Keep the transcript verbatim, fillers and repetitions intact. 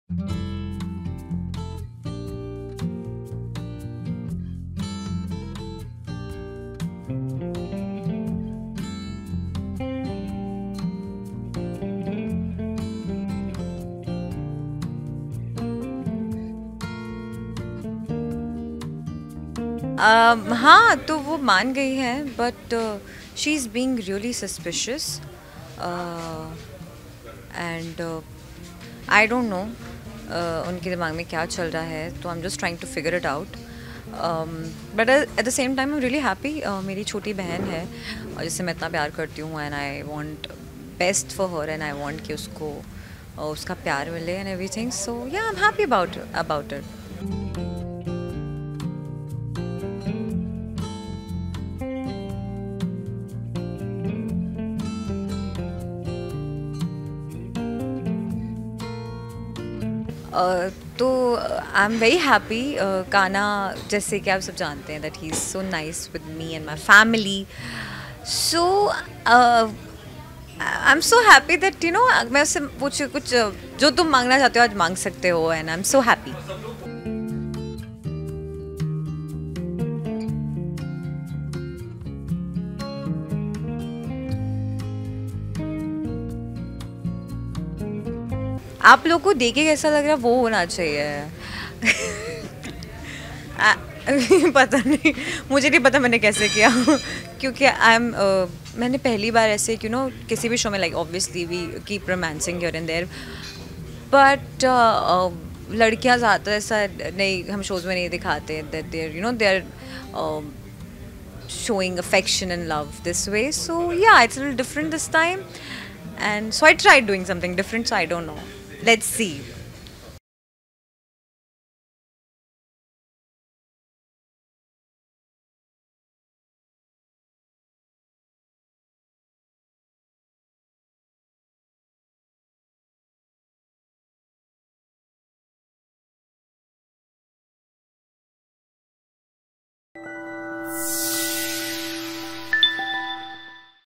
um, हाँ तो वो मान गई है but she is being really suspicious and I don't know उनके दिमाग में क्या चल रहा है तो I am just trying to figure it out but at the same time I am really happy मेरी छोटी बहन है और जिससे मैं इतना प्यार करती हूँ and I want best for her and I want कि उसको uh, उसका प्यार मिले एंड एवरीथिंग सो या I am happy about about it. Uh, तो I am very happy. Kanha जैसे कि आप सब जानते हैं that he is so nice with me and my family so I am so happy that you know मैं उससे कुछ कुछ uh, जो तुम मांगना चाहते हो आज मांग सकते हो and I am so happy. आप लोग को देख के कैसा लग रहा है वो होना चाहिए. आ, पता नहीं मुझे नहीं पता मैंने कैसे किया क्योंकि आई एम uh, मैंने पहली बार ऐसे यू नो किसी भी शो में like obviously we keep romancing here and there but लड़कियां ज़्यादा ऐसा नहीं हम शोज़ में नहीं दिखाते that there you know their showing affection and love this way so yeah it's a little different this time and so I tried doing something different so I don't know. Let's see.